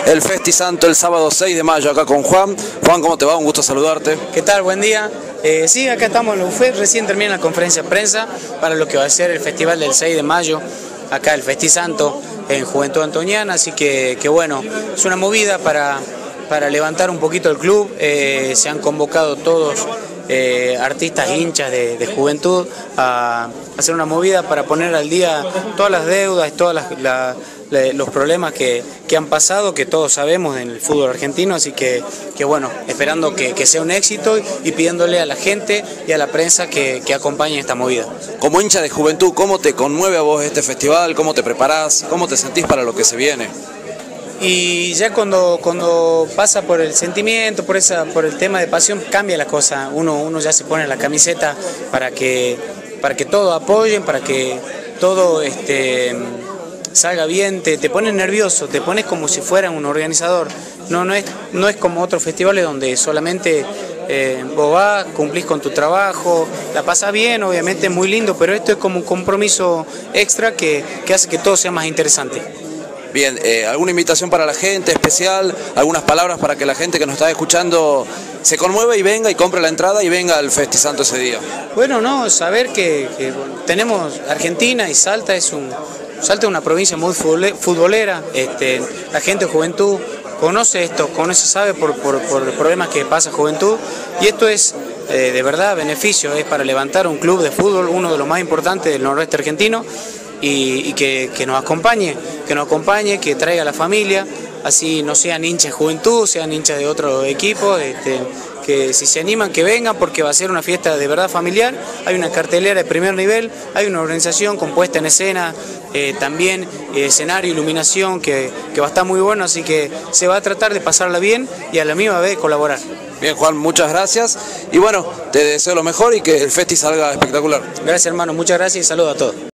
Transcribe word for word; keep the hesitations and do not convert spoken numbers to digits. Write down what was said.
el Festi Santo el sábado seis de mayo acá con Juan. Juan, ¿cómo te va? Un gusto saludarte. ¿Qué tal? Buen día. Eh, sí, acá estamos en la U F E, recién termina la conferencia de prensa para lo que va a ser el festival del seis de mayo, acá el Festi Santo en Juventud Antoniana, así que, que bueno, es una movida para, para levantar un poquito el club. Eh, se han convocado todos eh, artistas hinchas de, de Juventud a hacer una movida para poner al día todas las deudas, todas las, la, la, los problemas que, que han pasado, que todos sabemos en el fútbol argentino, así que, que bueno, esperando que, que sea un éxito y pidiéndole a la gente y a la prensa que, que acompañen esta movida. Como hincha de Juventud, ¿cómo te conmueve a vos este festival? ¿Cómo te preparás? ¿Cómo te sentís para lo que se viene? Y ya cuando, cuando pasa por el sentimiento, por, esa, por el tema de pasión, cambia la cosa. Uno, uno ya se pone la camiseta para que, para que todo apoyen, para que todo este, salga bien. Te, te pones nervioso, te pones como si fuera un organizador. No, no, es, no es como otros festivales donde solamente eh, vos vas, cumplís con tu trabajo, la pasás bien, obviamente es muy lindo, pero esto es como un compromiso extra que, que hace que todo sea más interesante. Bien, eh, ¿alguna invitación para la gente especial? ¿Algunas palabras para que la gente que nos está escuchando se conmueva y venga y compre la entrada y venga al Festi Santo ese día? Bueno, no, saber que, que bueno, tenemos Argentina y Salta es un Salta es una provincia muy futbolera, este, la gente de Juventud conoce esto, conoce, sabe por, por, por los problemas que pasa Juventud, y esto es eh, de verdad beneficio, es para levantar un club de fútbol, uno de los más importantes del noroeste argentino, y, y que, que nos acompañe, que nos acompañe, que traiga a la familia, así no sean hinchas de Juventud, sean hinchas de otro equipo, este, que si se animan que vengan porque va a ser una fiesta de verdad familiar. Hay una cartelera de primer nivel, hay una organización compuesta en escena, eh, también eh, escenario, iluminación, que, que va a estar muy bueno, así que se va a tratar de pasarla bien y a la misma vez colaborar. Bien, Juan, muchas gracias y bueno, te deseo lo mejor y que el Festi salga espectacular. Gracias, hermano, muchas gracias y saludos a todos.